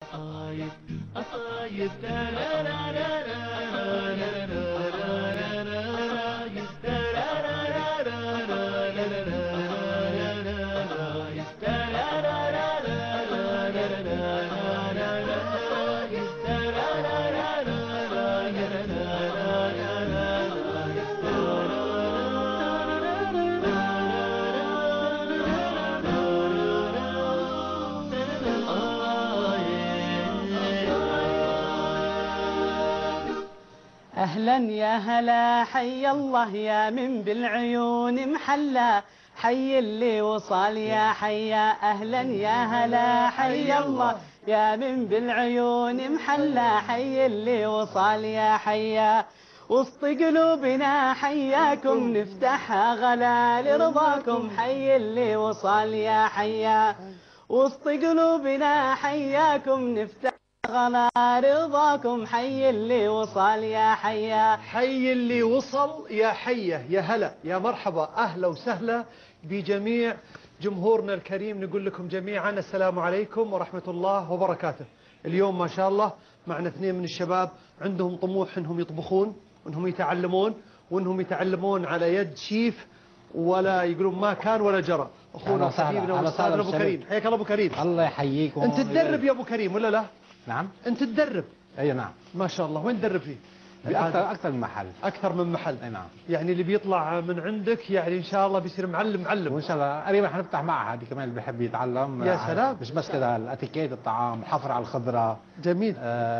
أهلا يا هلا حي الله يا من بالعيون محلى، حي اللي وصل يا حيا. أهلا يا هلا حي الله يا من بالعيون محلى، حي اللي وصل يا حيا. وسط قلوبنا حياكم نفتحها غلا لرضاكم، حي اللي وصل يا حيا. وسط قلوبنا حياكم نفتح غلا رضاكم، حي اللي وصل يا حيا. حي اللي وصل يا حيه، يا هلا يا مرحبا، اهلا وسهلا بجميع جمهورنا الكريم. نقول لكم جميعا السلام عليكم ورحمه الله وبركاته. اليوم ما شاء الله معنا اثنين من الشباب عندهم طموح انهم يطبخون وانهم يتعلمون وانهم يتعلمون على يد شيف ولا يقولون ما كان ولا جرى. اخونا وحبيبنا واستاذنا ابو كريم، حياك الله ابو كريم. الله يحييكم. انت تدرب يا ابو كريم ولا لا؟ نعم. انت تدرب؟ اي نعم. ما شاء الله. وين تدرب فيه؟ اكثر من محل. اكثر من محل. اي نعم. يعني اللي بيطلع من عندك يعني ان شاء الله بيصير معلم. وان شاء الله قريبا حنفتح معهد كمان اللي بيحب يتعلم. يا سلام. مش بس كده، الاتيكيت، الطعام، الحفر على الخضره. جميل.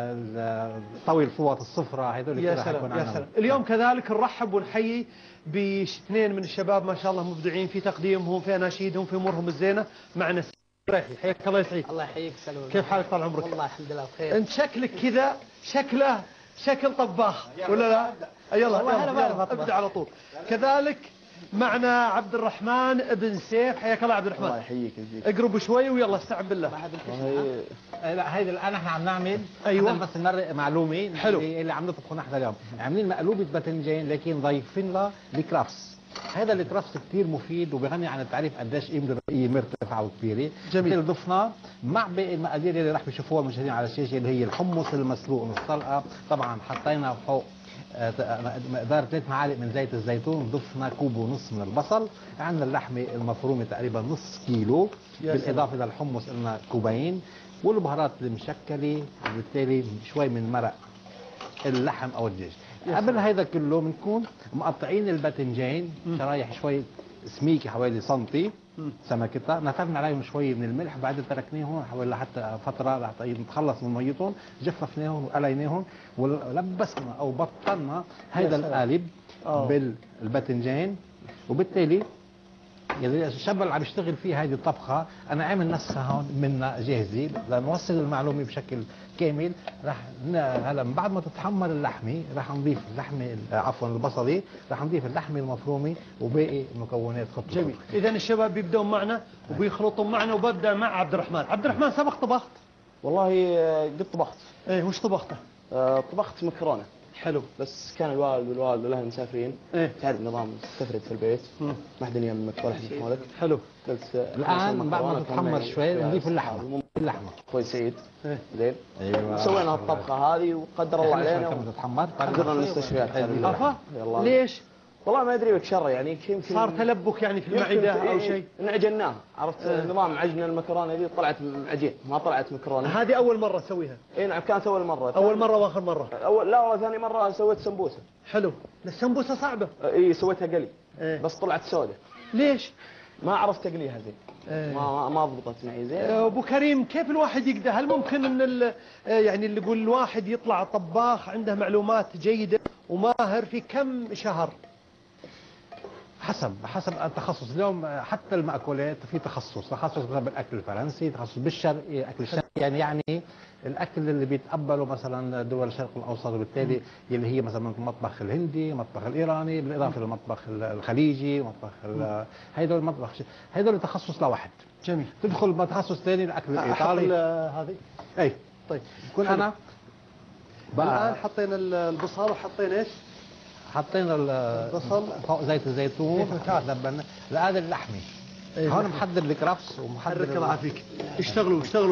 طوي الفوط، الصفرة، هذول يا سلام يا سلام. اليوم كذلك نرحب ونحيي باثنين من الشباب ما شاء الله مبدعين في تقديمهم، في اناشيدهم، في امورهم الزينه. معنا ريحي، حياك الله يا سعيد. الله يحييك سلام. كيف حالك طال عمرك؟ والله الحمد لله بخير. انت شكلك كذا شكل طباخ ولا لا؟ يلا ابدا على طول. كذلك معنا عبد الرحمن بن سيف، حياك الله عبد الرحمن. الله يحييك. اقرب شوي ويلا استعن بالله. لا هيدي الان احنا عم نعمل. ايوه بس نمرق معلومه. حلو. اللي عم نطبخه نحن اليوم عاملين مقلوبه باذنجان، لكن ضايفين لها الكرافس. هذا الكرافس كثير مفيد وبغني عن التعريف قديش قيمته الغذائيه مرتفعه وكبيره. جميل. ضفنا مع باقي المقادير اللي رح يشوفوها المشاهدين على الشاشه، اللي هي الحمص المسلوق نص طلقه. طبعا حطينا فوق مقدار 3 معالق من زيت الزيتون، ضفنا كوب ونص من البصل، عندنا اللحمه المفرومه تقريبا نص كيلو، بالاضافه للحمص لنا كوبين، والبهارات المشكله، وبالتالي شوي من مرق اللحم او الدجاج. قبل هيدا كله بنكون مقطعين الباذنجان شرايح شوي سميكه حوالي سنتي سمكتها، نفخنا عليهم شوي من الملح، بعدين تركناهم حوالي لحتى فتره لحتى نتخلص من ميتهم، جففناهم وقليناهم ولبسنا او بطلنا هيدا القالب بالباذنجان. وبالتالي الشاب اللي عم يشتغل فيه هذه الطبخه انا عامل نسخه هون منها جاهزه لنوصل المعلومه بشكل كامل. رح هلا بعد ما تتحمر اللحمه رح نضيف اللحمه عفوا البصله، رح نضيف اللحمه المفرومه وباقي مكونات خط. جميل. اذا الشباب بيبدون معنا وبيخلطوا معنا، وببدا مع عبد الرحمن. عبد الرحمن سبق طبخت؟ والله قد طبخت. ايه وش طبخته؟ طبخت مكرونه. حلو. بس كان الوالد والوالده والاهل مسافرين. تعرف نظام تفرد في البيت. ما حد يمك ولا حد يحملك. حلو. قلت الان بعد ما تتحمر شوي نضيف اللحمه. اخوي سعيد. زين. ايوه. سوينا الطبخه هذه وقدر الله علينا. كم تتحمر؟ قدرنا المستشفيات. عفا؟ ليش؟ والله ما ادري لك شر، يعني يمكن صار تلبك يعني في المعده او شيء. انعجناه، عرفت نظام عجن المكرونه دي طلعت عجين ما طلعت مكرونه. هذه اول مره تسويها؟ اي نعم كانت اول مره. اول مره واخر مره؟ لا والله ثاني مره سويت سمبوسه. حلو. السمبوسه صعبه. اي سويتها قلي. بس طلعت سوداء. ليش؟ ما عرفت اقليها زين. ما ضبطت معي زين. ابو كريم كيف الواحد يقدر؟ هل ممكن ان يعني اللي يقول الواحد يطلع طباخ عنده معلومات جيده وماهر في كم شهر؟ حسب التخصص. اليوم حتى المأكولات في تخصص بالاكل الفرنسي، تخصص بالشرقي، اكل الشرقي، يعني الاكل اللي بيتقبله مثلا دول الشرق الاوسط، وبالتالي اللي هي مثلا المطبخ الهندي، المطبخ الايراني، بالاضافه للمطبخ الخليجي، مطبخ هيدول المطبخ هيدول تخصص لواحد. جميل. تدخل بتخصص ثاني الاكل الايطالي. هذه اي طيب كون انا الان حطينا البصل وحطينا ايش؟ حطينا البصل فوق زيت الزيتون، دبلنا هذا اللحمه. هون محضر الكرفس ومحضر الله يعافيك. اشتغلوا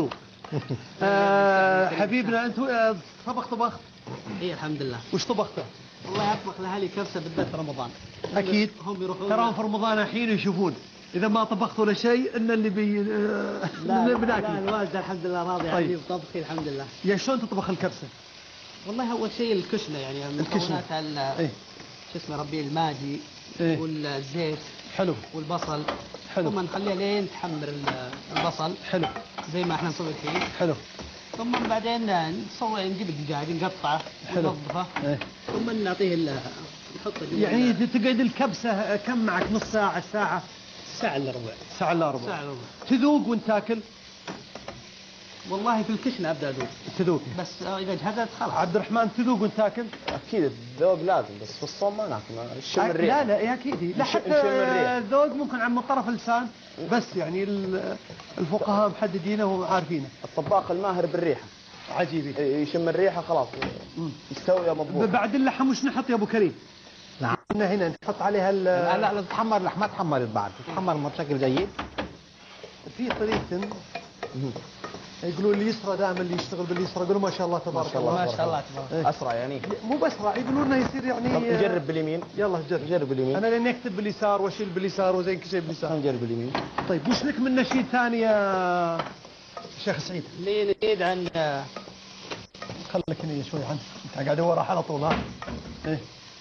حبيبنا انت طبخت؟ اي الحمد لله. وش طبخته؟ والله اطبخ لاهلي كبسه بالذات في رمضان. اكيد هم يروحون ترى في رمضان الحين يشوفون اذا ما طبخت ولا شيء ان اللي لا بناكل. الوالده الحمد لله راضيه طيب. عني بطبخي الحمد لله. يا شلون تطبخ الكبسه؟ والله اول شيء الكشنه يعني من مكوناتها ايه شو اسمه ربي الماجي إيه؟ والزيت حلو والبصل. حلو. ثم نخليها لين تحمر البصل حلو زي ما احنا نسوي الحين. حلو. ثم بعدين نجيب الدجاج نقطعه حلو. وننظفه. إيه؟ ثم نعطيه نحطه جوا يعني تقعد الكبسه كم معك؟ نص ساعه ساعه؟ ساعة الا ربع. ساعه الا ربع. ساعة الا ربع. تذوق وانت تاكل؟ والله في الكشنة ابدا ادوق تذوق. بس اذا جهزت خلاص. عبد الرحمن تذوق وانت تاكل؟ اكيد الذوق لازم، بس في الصوم ما ناكل، نشم الريحه. لا يا اكيد لا، حتى الذوق ممكن عن طرف اللسان بس، يعني الفقهاء محددينه وعارفينه. الطباخ الماهر بالريحه عجيب. يشم الريحه خلاص مستويه مضبوط. بعد اللحم وش نحط يا ابو كريم؟ نعم. هنا نحط عليها لا تتحمر اللحمه تحمرت بعد، تتحمر بشكل جيد. في طريقة يقولون اليسرى دائما اللي يشتغل باليسرى يقولون ما شاء الله تبارك الله. ما شاء الله تبارك. اسرع يعني. مو بسرع، يقولون انه يصير يعني. طب نجرب باليمين. يلا نجرب باليمين. انا لاني اكتب باليسار واشيل باليسار وزين كل شيء باليسار. نجرب باليمين. طيب وش لك من نشيد ثاني يا شيخ سعيد؟ لي نريد عن خليك هنا شوي عنه، انت قاعد وراه على طول ها. ايه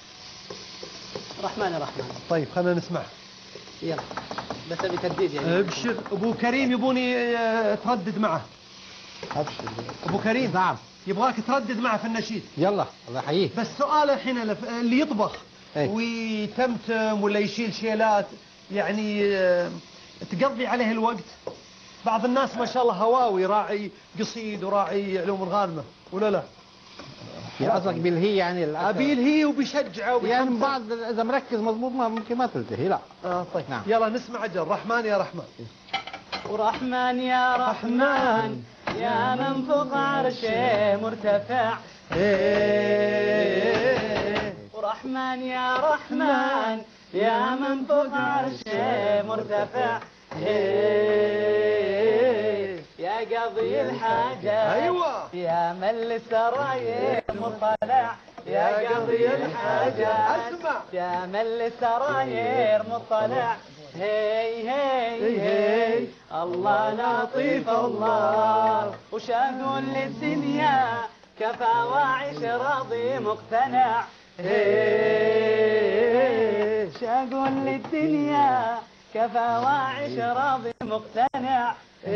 رحمن رحمن. طيب خلينا نسمع. يلا بس ابي ترديد يعني. ابشر ابو كريم يبوني تردد معه. ابشر. ابو كريم نعم. يبغاك تردد معه في النشيد. يلا الله يحييك. بس سؤال الحين اللي يطبخ إيه؟ ويتمتم ولا يشيل شيلات يعني تقضي عليه الوقت. بعض الناس ما شاء الله هواوي، راعي قصيد وراعي علوم الغانمه ولا لا؟ يا قصدك بالهي يعني ابيل هي وبيشجعه يعني بعض اذا مركز مضبوط ممكن ما تلتهي. لا طيب نعم. يلا نسمع اجل. رحمن يا رحمن. ورحمن يا رحمن يا من فوق عرشه مرتفع. ورحمن يا رحمن يا من فوق عرشه مرتفع. يا قاضي الحاجة ايوه يا من للسراير مطلع. يا قاضي الحاجة اسمع يا من للسراير مطلع. هي هي هي الله لطيف الله وش اقول للدنيا كفى واعش راضي مقتنع. وش اقول للدنيا كفى واعش راضي مقتنع.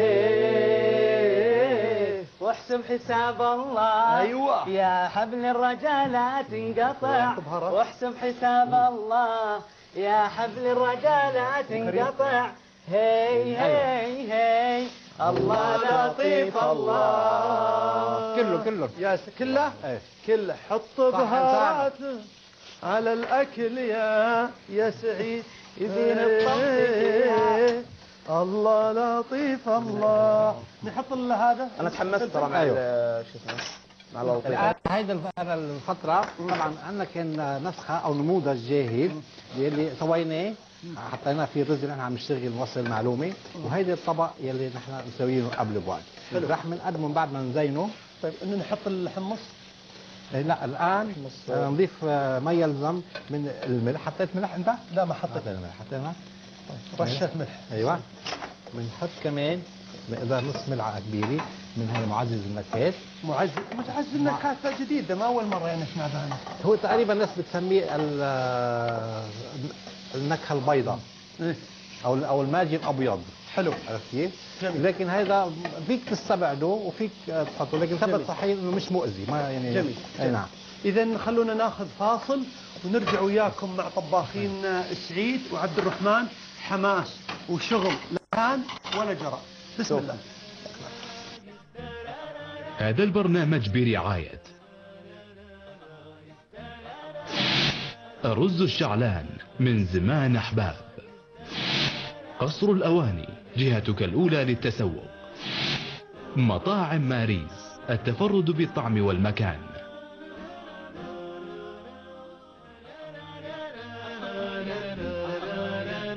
واحسب حساب الله ايوه يا حبل الرجاء لا تنقطع. واحسب حساب الله يا حبل الرجاء لا تنقطع. هي هي هي الله لطيف الله. كله يا كله ايه كله. حط بهات على الاكل يا سعيد يبين الطبخ. الله لطيف الله. نحط هذا. انا تحمست ترى مع شو اسمه مع الوظيفه. هيدا الفترة طبعا عندنا كان نسخة او نموذج جاهز يلي سويناه، حطيناه في الرز اللي احنا عم نشتغل نوصل معلومة، وهيدا الطبق يلي نحن مسوينه قبل بوقت. رح نقدمه بعد ما نزينه. طيب انه نحط الحمص. لا الان نضيف ما يلزم من الملح. حطيت ملح انت؟ لا ما حطيت الملح. حطينا رشة ملح. ايوه. بنحط كمان مقدار نص ملعقة كبيرة من هذا معزز النكهات. متعزز النكهات جديد، ده ما اول مرة يعني نسمع عنه. هو تقريبا الناس بتسميه النكهة البيضاء او الماجي الابيض. حلو. عرفت كيف؟ جميل. لكن هذا فيك تستبعده وفيك تحطه، لكن ثبت صحيح انه مش مؤذي ما يعني. جميل. اي نعم. اذا خلونا ناخذ فاصل ونرجع وياكم مع طباخين سعيد وعبد الرحمن. حماس وشغل لا كان ولا جرى. بسم الله. هذا البرنامج برعاية رز الشعلان من زمان أحباب. قصر الأواني جهتك الأولى للتسوق. مطاعم ماريز التفرد بالطعم والمكان.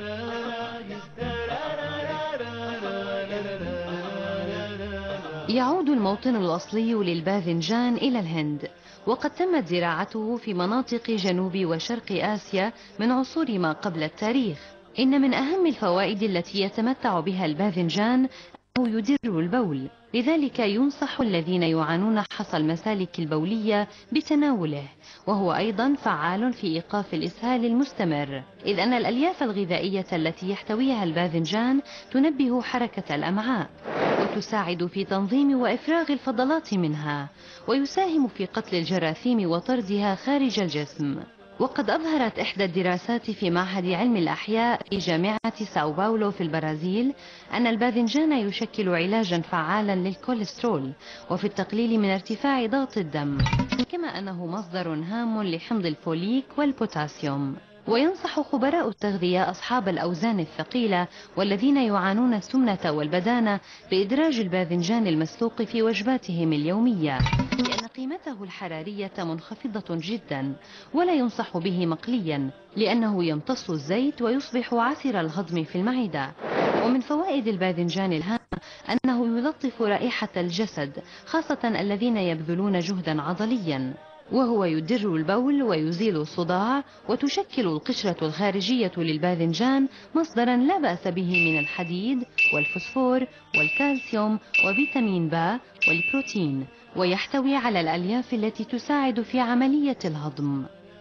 يعود يعود الموطن الأصلي للباذنجان إلى الهند، وقد تمت زراعته في مناطق جنوب وشرق آسيا من عصور ما قبل التاريخ. إن من أهم الفوائد التي يتمتع بها الباذنجان أنه يدر البول، لذلك ينصح الذين يعانون حصى المسالك البولية بتناوله، وهو أيضا فعال في إيقاف الإسهال المستمر، إذ أن الألياف الغذائية التي يحتويها الباذنجان تنبه حركة الأمعاء، وتساعد في تنظيم وإفراغ الفضلات منها، ويساهم في قتل الجراثيم وطردها خارج الجسم. وقد أظهرت إحدى الدراسات في معهد علم الأحياء في جامعة ساو باولو في البرازيل أن الباذنجان يشكل علاجا فعالا للكوليسترول وفي التقليل من ارتفاع ضغط الدم، كما أنه مصدر هام لحمض الفوليك والبوتاسيوم. وينصح خبراء التغذية أصحاب الأوزان الثقيلة والذين يعانون السمنة والبدانة بإدراج الباذنجان المسلوق في وجباتهم اليومية، لأن قيمته الحرارية منخفضة جدا، ولا ينصح به مقليا لأنه يمتص الزيت ويصبح عسر الهضم في المعدة. ومن فوائد الباذنجان الهامة أنه يلطف رائحة الجسد، خاصة الذين يبذلون جهدا عضليا، وهو يدر البول ويزيل الصداع. وتشكل القشرة الخارجية للباذنجان مصدرا لا بأس به من الحديد والفوسفور والكالسيوم وفيتامين ب والبروتين، ويحتوي على الألياف التي تساعد في عملية الهضم.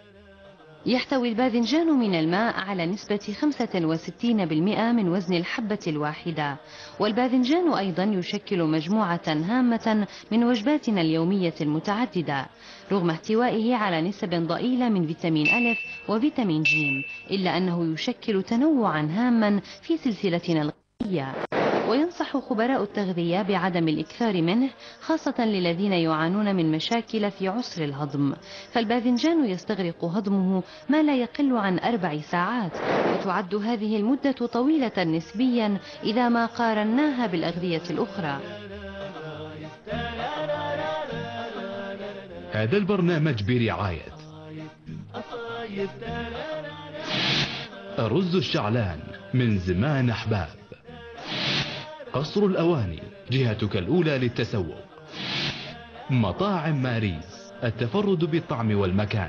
يحتوي الباذنجان من الماء على نسبة 65% من وزن الحبة الواحدة، والباذنجان أيضا يشكل مجموعة هامة من وجباتنا اليومية المتعددة، رغم احتوائه على نسب ضئيلة من فيتامين أ وفيتامين ج، إلا أنه يشكل تنوعا هاما في سلسلتنا الغذائية. وينصح خبراء التغذية بعدم الإكثار منه، خاصة للذين يعانون من مشاكل في عسر الهضم، فالباذنجان يستغرق هضمه ما لا يقل عن 4 ساعات، وتعد هذه المدة طويلة نسبيا إذا ما قارناها بالأغذية الأخرى. هذا البرنامج برعاية الرز الشعلان من زمان أحباب، قصر الأواني جهتك الأولى للتسوق، مطاعم ماريز التفرد بالطعم والمكان.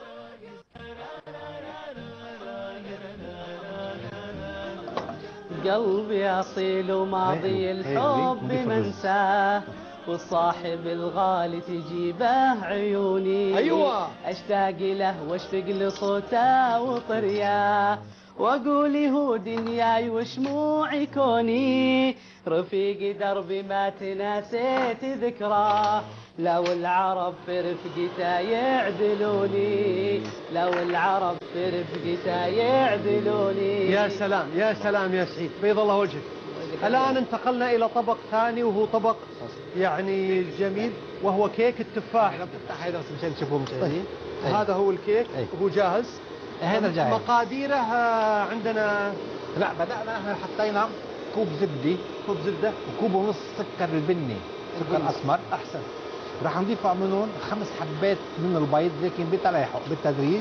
قلبي أصيل وماضي الحب منساه، والصاحب الغالي تجيبه عيوني. أيوة. أشتاق له واشتق لصوته وطرياه، واقول هو دنياي وشموعي كوني، رفيقي دربي ما تناسيت ذكراه، لو العرب في رفقته يعدلوني، لو العرب في رفقته يعدلوني. يا سلام يا سلام يا سعيد، بيض الله وجهك. الآن انتقلنا إلى طبق ثاني، وهو طبق يعني جميل، وهو كيك التفاح. بتفتح هذا بس مشان تشوفوه مشاهدين. هذا هو الكيك وهو جاهز. هذا جاهز. مقاديره عندنا. لا، بدأنا احنا حطينا كوب زبدة، كوب زبدة وكوب ونص سكر البني، سكر أسمر. أحسن. راح نضيف منهم 5 حبات من البيض، لكن بتلاحق بالتدريج.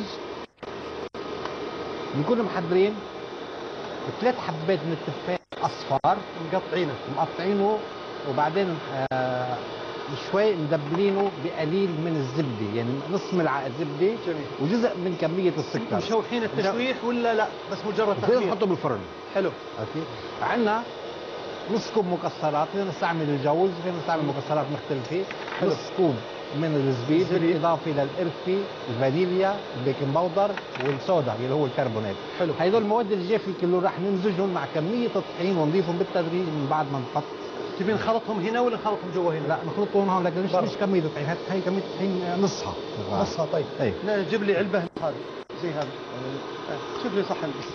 بنكون محضرين 3 حبات من التفاح أصفر مقطعينه، وبعدين شوي مدبلينه بقليل من الزبدة، يعني نص ملعقة زبدة. جميل. وجزء من كمية السكر. مشوحين التشويح ولا لا بس مجرد تخمير؟ نحطه بالفرن. حلو. اوكي. عندنا نص كوب مكسرات، فينا نستعمل الجوز، فينا نستعمل مكسرات مختلفة. حلو. نص كوب من الزبيب بالإضافة للقرفة، الفانيليا، البيكنج باودر، والصودا اللي هو الكربونات. حلو. هيدول المواد الجافة كله راح نمزجهم مع كمية الطحين ونضيفهم بالتدريج من بعد ما نحط. تبي نخلطهم هنا ولا نخلطهم جوا هنا؟ لا، نخلطهم هون، لكن مش كمية الطحين، هي كمية الطحين نصها. نصها. طيب. اي. جيب لي علبة هذه زي هذا. شوف لي صحن بس.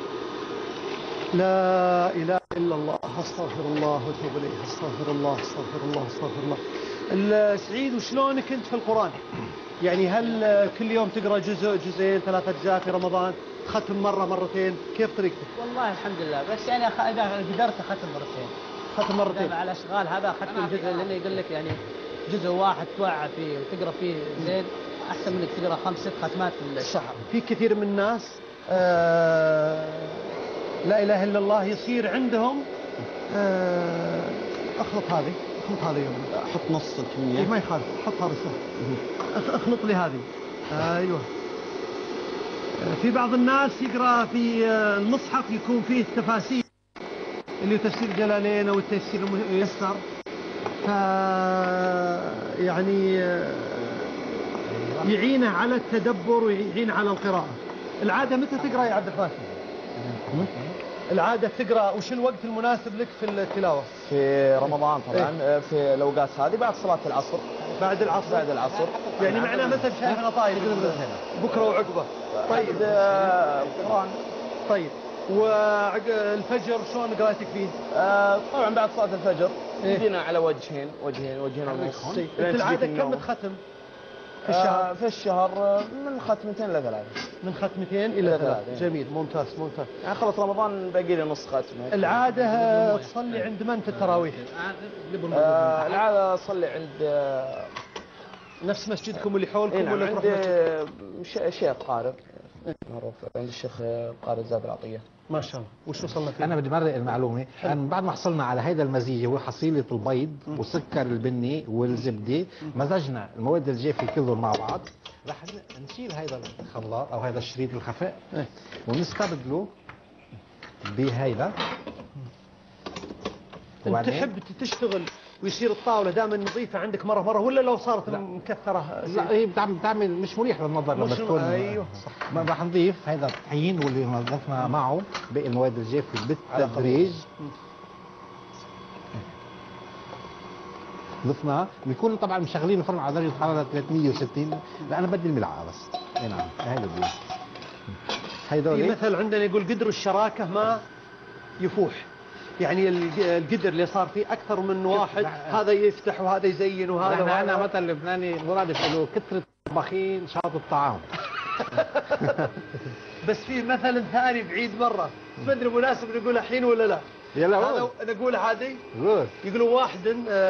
لا إله إلا الله، أستغفر الله وأتوب إليه، أستغفر الله أستغفر الله أستغفر الله. سعيد، وشلونك أنت في القرآن؟ يعني هل كل يوم تقرأ جزء جزئين 3 أجزاء في رمضان؟ ختم مرة مرتين؟ كيف طريقتك؟ والله الحمد لله، بس يعني إذا قدرت ختم مرتين. ختم مرتين على الأشغال هذا ختم جزء، لأنه يقول لك يعني جزء واحد توعى فيه وتقرأ فيه زين أحسن من إنك تقرأ 5 6 ختمات في الشهر. في كثير من الناس لا إله إلا الله يصير عندهم أخلط هذه اخلط هذا يوم. احط نص إيه الكميه. ما يخالف، حط هذا سهل. اخلط لي هذه. ايوه. في بعض الناس يقرا في المصحف يكون فيه تفاسير اللي هو تفسير الجلالين او التفسير الميسر، ف يعني يعينه على التدبر ويعين على القراءة. العادة متى تقرأ يا عبد الفاتح؟ العادة تقرأ وش الوقت المناسب لك في التلاوة؟ في رمضان طبعا في الاوقات هذه بعد صلاه العصر. بعد العصر؟ بعد العصر. يعني معناه مثلا شايفنا طايف بكرة وعقبة. طيب القرآن. طيب والفجر شلون قراءتك فيه؟ طبعا بعد صلاه الفجر إيه؟ يجينا على وجهين ونص. انت العادة كم تختم في الشهر؟ في الشهر من ختمتين إلى ثلاثة. من ختمتين إلى ثلاثة. جميل، ممتاز ممتاز. يعني خلص رمضان باقي لي نص ختمة. العادة تصلي عند من في التراويح؟ العادة أصلي عند نفس مسجدكم اللي حولكم ولا تروح عند شيخ قارئ معروف عند الشيخ قارئ زاد العطية. ما شاء الله. وش وصلنا فيه؟ انا بدي مرق المعلومه. أنا بعد ما حصلنا على هيدا المزيج هو حصيله البيض والسكر البني والزبده، مزجنا المواد الجافه كلهم مع بعض، رح نشيل هيدا الخلاط او هيدا الشريط الخفاء ونستبدله بهيدا. انت تحب تشتغل ويصير الطاوله دائما نظيفه عندك مره ولا لو صارت مكثره؟ لا هي بتعمل مش مريح للنظر لما تكون. ايوه صح. ما رح نضيف هذا الطحين واللي نظفنا معه باقي المواد الجافه بالتدريج. ضفنا بيكون طبعا مشغلين الفرن على درجه حراره 360. لا انا بدي الملعقه بس. اي نعم هيدا بدي. هيدول في مثل عندنا يقول قدر الشراكه ما يفوح، يعني القدر اللي صار فيه اكثر من واحد، هذا يفتح وهذا يزين وهذا. انا مثل لبناني مرادف له كثره الطباخين شاط الطعام. بس في مثل ثاني بعيد مره ما ادري مناسب نقوله الحين ولا لا. يلا هذا نقول عادي. يقولوا واحد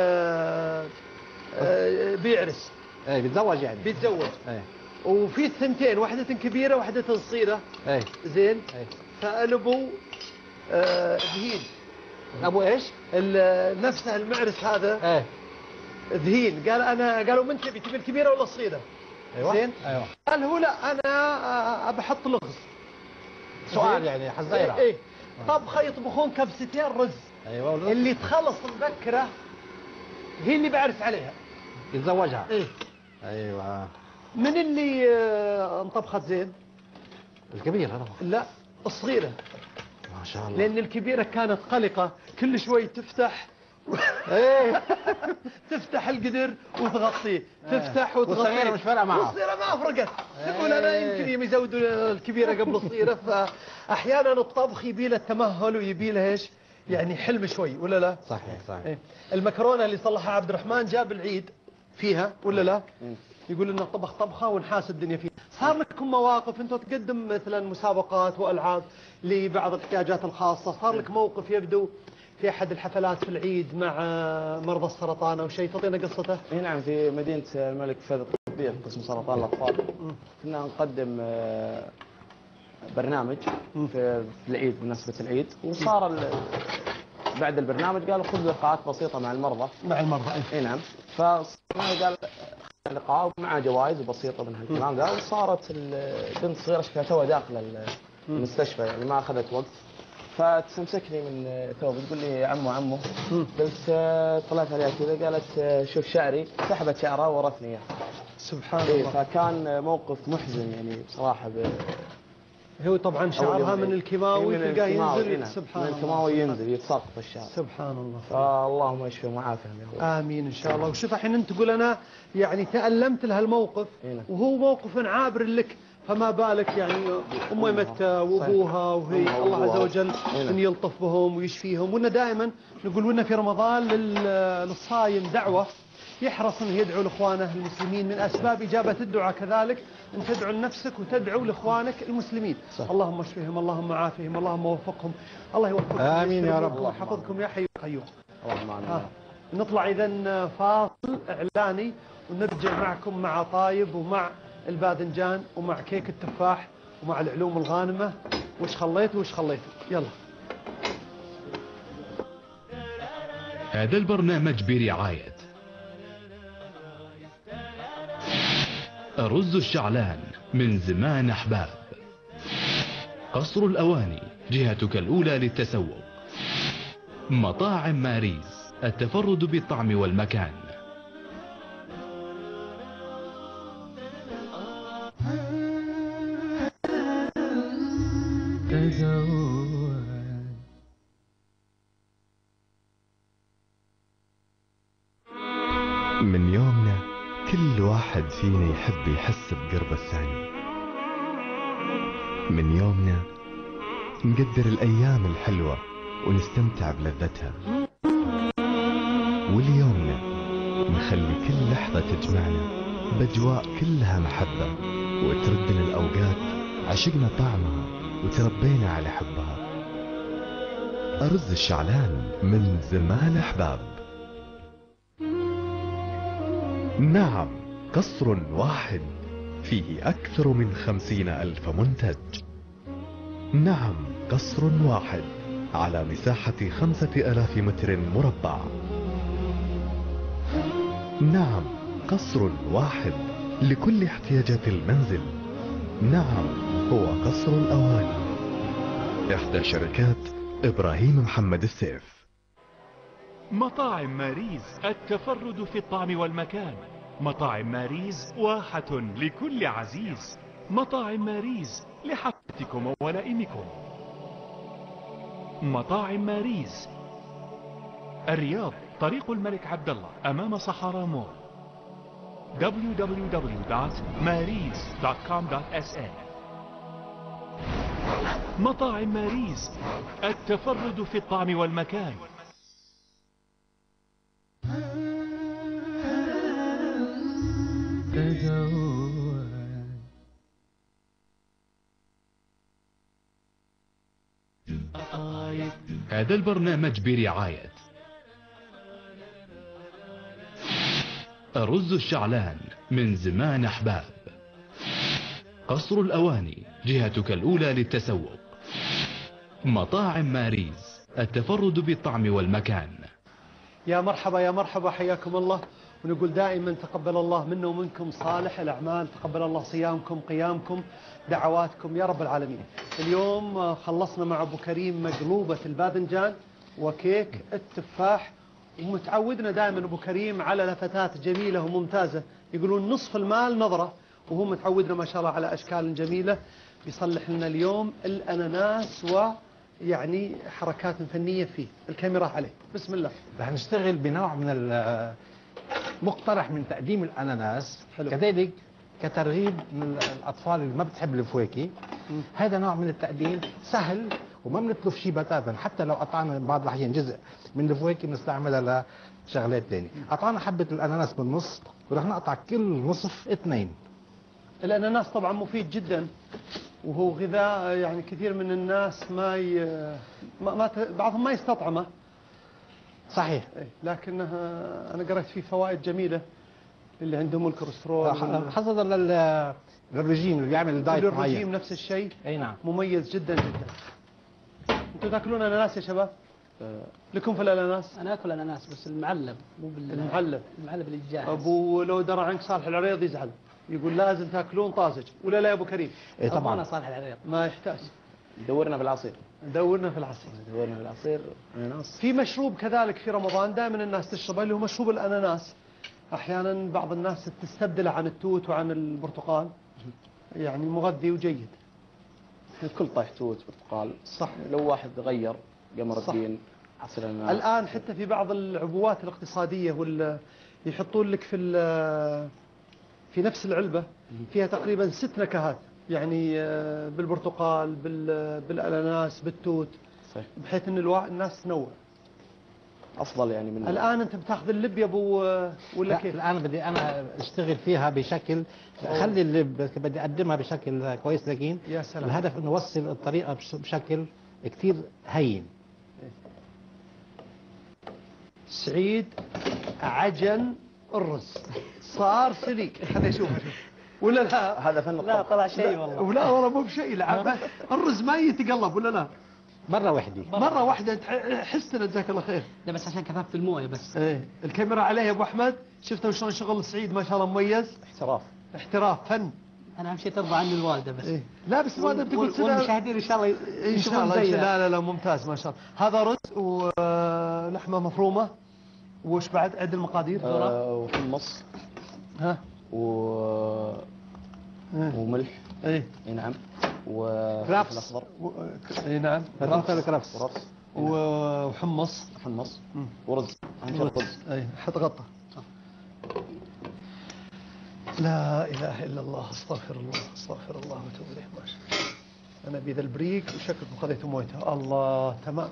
بيعرس. ايه بيتزوج يعني. بيتزوج. ايه. وفي الثنتين، واحدة كبيرة واحدة صغيرة. ايه. زين. ايه. فالابو ذهين. ابو ايش؟ نفسه المعرس هذا. ايه. ذهين. قالوا من تبي الكبيرة ولا الصغيرة؟ ايوه. زين. ايوه. قال هو لا انا بحط لغز. سؤال يعني حزيرة. ايه. طبخة يطبخون كبستين رز. ايوه. اللي تخلص مبكرة هي اللي بعرس عليها. يتزوجها. ايه. ايوه. من اللي انطبخت زين؟ الكبيرة طبعا. لا الصغيرة. ما شاء الله. لأن الكبيرة كانت قلقة كل شوي تفتح. ايه. تفتح القدر وتغطيه، تفتح وتغطيه. والصغيرة مش فارقة معها. والصغيرة ما فرقت. تقول أنا يمكن يزودوا الكبيرة قبل الصغيرة. فأحيانا الطبخ يبي له تمهل ويبي له ايش؟ يعني حلم شوي ولا لا؟ صحيح صحيح. إيه؟ المكرونة اللي صلحها عبد الرحمن جاب العيد فيها ولا لا؟ يقول لنا طبخ طبخة ونحاس الدنيا فيها. صار لكم مواقف انتم تقدم مثلا مسابقات والعاب لبعض الاحتياجات الخاصة، صار لك موقف يبدو في احد الحفلات في العيد مع مرضى السرطان او شيء، تعطينا قصته؟ اي نعم في مدينة الملك فهد الطبية في قسم سرطان الاطفال. كنا نقدم برنامج في العيد بمناسبة العيد، وصار بعد البرنامج قالوا خذ لقاءات بسيطة مع المرضى. مع المرضى. اي نعم. فقال لقاء ومع جوائز بسيطة من هالكلام ذا، وصارت البنت الصغيرة شكلها توها داخل المستشفى يعني ما أخذت وقت، فتمسكني من ثوب تقول لي عمو. قلت طلعت عليها كذا قالت شوف شعري، سحبت شعرها وورثني اياه. سبحان الله. فكان موقف محزن يعني بصراحة. هو طبعا شعرها من الكيماوي تلقاه ينزل. سبحان الله. من الكيماوي ينزل يتساقط الشعر. سبحان الله. فاللهم يشفيهم ويعافيهم يا رب. امين ان شاء الله. وشوف الحين انت تقول انا يعني تألمت لهالموقف وهو موقف عابر لك، فما بالك يعني اميمتها وابوها وهي الله عز وجل ان يلطف بهم ويشفيهم. وإن دائما نقول وإن في رمضان للصايم دعوة يحرص انه يدعو لاخوانه المسلمين، من اسباب اجابه الدعاء كذلك ان تدعو لنفسك وتدعو لاخوانك المسلمين. صح. اللهم اشفهم، اللهم عافهم، اللهم وفقهم، الله يوفقكم. امين يا رب. الله يحفظكم يا حي يا قيوم. اللهم امين. نطلع اذا فاصل اعلاني ونرجع معكم مع طايب ومع الباذنجان ومع كيك التفاح ومع العلوم الغانمه. وش خليتوا يلا. هذا البرنامج برعاية رز الشعلان من زمان أحباب، قصر الأواني جهتك الأولى للتسوق، مطاعم ماريز التفرد بالطعم والمكان. من يومنا كل واحد فينا يحب يحس بقرب الثاني. من يومنا نقدر الأيام الحلوة ونستمتع بلذتها. واليومنا نخلي كل لحظة تجمعنا بأجواء كلها محبة، وتردنا الأوقات عشقنا طعمها وتربينا على حبها. أرز الشعلان من زمان أحباب. نعم، قصر واحد فيه أكثر من 50,000 منتج. نعم، قصر واحد على مساحة 5,000 متر مربع. نعم، قصر واحد لكل احتياجات المنزل. نعم، هو قصر الأواني، إحدى شركات إبراهيم محمد السيف. مطاعم ماريز التفرد في الطعم والمكان. مطاعم ماريز واحة لكل عزيز. مطاعم ماريز لحفلتكم وولائمكم. مطاعم ماريز الرياض، طريق الملك عبد الله أمام صحارى مول. www.mariz.com.sa. مطاعم ماريز التفرد في الطعم والمكان. هذا البرنامج برعاية رز الشعلان من زمان أحباب، قصر الأواني جهتك الأولى للتسوق، مطاعم ماريز التفرد بالطعم والمكان. يا مرحبا يا مرحبا، حياكم الله. ونقول دائما تقبل الله منا ومنكم صالح الأعمال، تقبل الله صيامكم قيامكم دعواتكم يا رب العالمين. اليوم خلصنا مع أبو كريم مقلوبة الباذنجان وكيك التفاح، ومتعودنا دائما أبو كريم على لفتات جميلة وممتازة، يقولون نصف المال نظرة، وهو متعودنا ما شاء الله على أشكال جميلة. بيصلح لنا اليوم الأناناس ويعني حركات فنية فيه. الكاميرا عليه، بسم الله. رح نشتغل بنوع من مقترح من تقديم الأناناس. حلو. كذلك كترغيب من الأطفال اللي ما بتحب الفواكه. هذا نوع من التقديم سهل وما بنتلف شيء بتاتا، حتى لو قطعنا بعض الأحيان جزء من الفواكه بنستعملها لشغلات ثانيه. قطعنا حبة الأناناس بالنص ورح نقطع كل نصف 2. الأناناس طبعا مفيد جدا، وهو غذاء يعني كثير من الناس بعضهم ما يستطعمه. صحيح. لكنها أنا قرأت فيه فوائد جميلة اللي عندهم الكوليسترول، خاصة للرجيم اللي بيعمل الدايت معين. الرجيم نفس الشيء. اي نعم، مميز جدا جدا. انتوا تاكلون اناناس يا شباب؟ لكم في الاناناس؟ انا اكل اناناس بس المعلب مو المعلب اللي جاهز. ابو لو درى عنك صالح العريض يزعل، يقول لازم تاكلون طازج، ولا لا يا ابو كريم؟ اي طبعا. أنا صالح العريض ما يحتاج. دورنا بالعصير. دورنا في العصير. دورنا بالعصير اناناس. في مشروب كذلك في رمضان دائما الناس تشربه اللي هو مشروب الاناناس. احيانا بعض الناس تستبدله عن التوت وعن البرتقال، يعني مغذي وجيد. الكل طايح توت برتقال. صح. لو واحد غير قمر الدين عصير الاناناس. الان حتى في بعض العبوات الاقتصاديه يحطون لك في نفس العلبه فيها تقريبا 6 نكهات، يعني بالبرتقال بالاناناس بالتوت. صحيح. بحيث ان الناس تنوع. افضل يعني من الان انت بتاخذ اللب يا ابو ولا كيف؟ الان بدي انا اشتغل فيها بشكل اخلي اللب بدي اقدمها بشكل كويس، لكن يا سلام. الهدف انه اوصل الطريقه بشكل كثير هين. سعيد عجن الرز صار سليك. خليني اشوف ولا لا؟ هذا فن لا طلع شيء والله. ولا والله مو بشيء. الرز ما يتقلب ولا لا؟ مرة واحدة. مرة واحدة حسنا جزاك الله خير. ده بس عشان كثافة المويه بس. ايه الكاميرا عليه يا ابو احمد. شفتوا شلون شغل سعيد ما شاء الله مميز. احتراف فن. انا اهم شيء ترضى عني الوالده بس. إيه. لا بس الوالده بتقول والمشاهدين ان شاء الله ان شاء الله. لا ممتاز ما شاء الله. هذا رز ولحمه مفرومه. وش بعد عد المقادير؟ وحمص. ها وملح. اي نعم. وفلفل اصفر. اي نعم. كرفس. وحمص. ورز. رز. اي حط غطا. لا اله الا الله. استغفر الله واتوب اليه. ما شاء الله. انا بذا البريك وشكلكم خذيتوا مويته. الله تمام.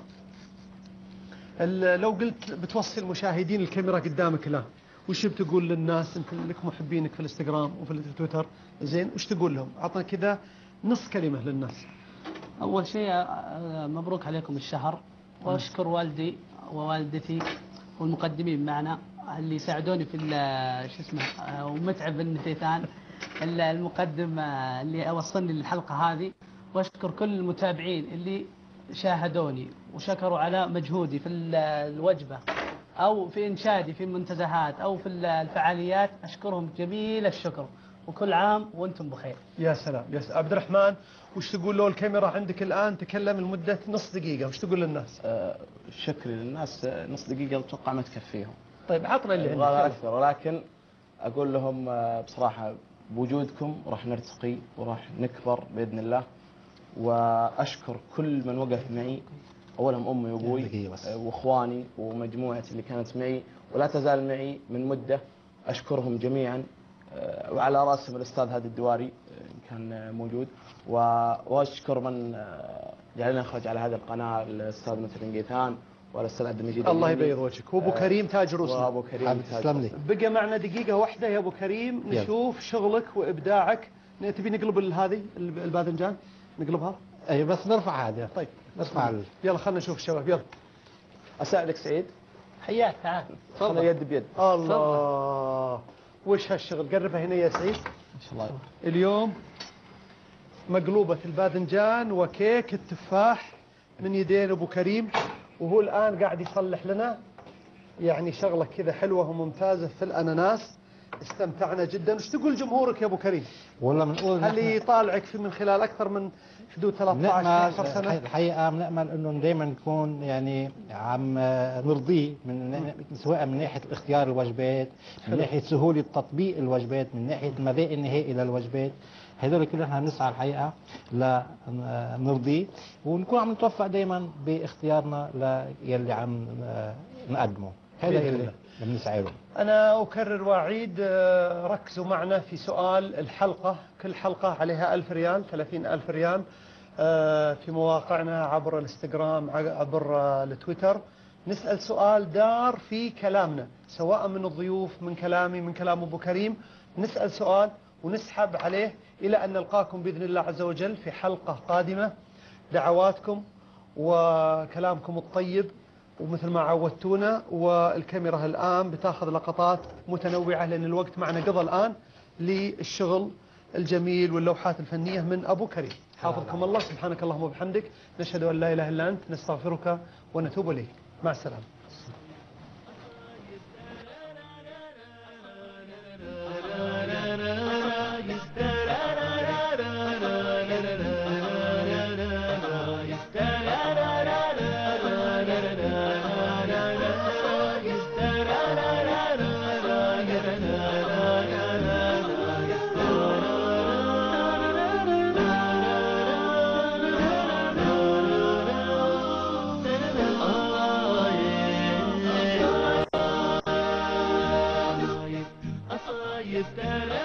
لو قلت بتوصي المشاهدين الكاميرا قدامك الان وش بتقول للناس؟ انت لك محبينك في الانستغرام وفي التويتر زين، وش تقول لهم؟ عطنا كذا نص كلمه للناس. اول شيء مبروك عليكم الشهر، واشكر والدي ووالدتي والمقدمين معنا اللي ساعدوني في شو اسمه ومتعب النثيثان المقدم اللي وصلني للحلقه هذه، واشكر كل المتابعين اللي شاهدوني وشكروا على مجهودي في الوجبه او في انشادي في المنتزهات او في الفعاليات. اشكرهم جميل الشكر، وكل عام وانتم بخير. يا سلام يا سلام. عبد الرحمن وش تقول له؟ الكاميرا عندك الان تكلم لمده نص دقيقه، وش تقول للناس؟ شكري للناس نص دقيقه اتوقع ما تكفيهم. طيب عطنا اللي عندك اكثر، ولكن اقول لهم بصراحه بوجودكم راح نرتقي وراح نكبر باذن الله. واشكر كل من وقف معي، اولهم امي وابوي واخواني ومجموعتي اللي كانت معي ولا تزال معي من مده. اشكرهم جميعا، وعلى راسهم الاستاذ هادي الدواري كان موجود، واشكر من جعلنا نخرج على هذه القناه الاستاذ مثل قيثان والاستاذ عبد المجيد. الله يبيض وجهك. وابو كريم تاج رؤوسنا. وابو كريم تسلم لي. بقى معنا دقيقه واحده يا ابو كريم نشوف شغلك وابداعك. تبي نقلب هذه الباذنجان؟ نقلبها؟ اي بس نرفع هذا. طيب نرفع يلا خلينا نشوف الشباب. يلا اسالك سعيد. حياك تعال. تفضل. يد بيد. الله وش هالشغل؟ قربها هنا يا سعيد. ما شاء الله. اليوم مقلوبة الباذنجان وكيك التفاح من يدين ابو كريم، وهو الان قاعد يصلح لنا يعني شغله كذا حلوه وممتازه في الاناناس. استمتعنا جدا. وش تقول جمهورك يا ابو كريم؟ والله بنقول هل يطالعك في من خلال اكثر من حدود 13 سنه؟ الحقيقه بنامل انه دائما نكون يعني عم نرضيه من سواء من ناحيه اختيار الوجبات، من ناحيه سهوله تطبيق الوجبات، من ناحيه المذاق النهائي للوجبات. هذول كلهم احنا بنسعى الحقيقه لنرضيه ونكون عم نتوفق دائما باختيارنا للي عم نقدمه. هذا اللي بنسعى له. أنا أكرر وأعيد، ركزوا معنا في سؤال الحلقة. كل حلقة عليها 1000 ريال، 30,000 ريال في مواقعنا عبر الانستغرام عبر التويتر. نسأل سؤال دار في كلامنا سواء من الضيوف من كلامي من كلام أبو كريم. نسأل سؤال ونسحب عليه إلى أن نلقاكم بإذن الله عز وجل في حلقة قادمة. دعواتكم وكلامكم الطيب ومثل ما عودتونا، والكاميرا الآن بتاخذ لقطات متنوعة لأن الوقت معنا قضى الآن للشغل الجميل واللوحات الفنية من أبو كريم. حافظكم الله. سبحانك اللهم وبحمدك، نشهد أن لا إله إلا أنت، نستغفرك ونتوب إليك. مع السلامة. يستاهل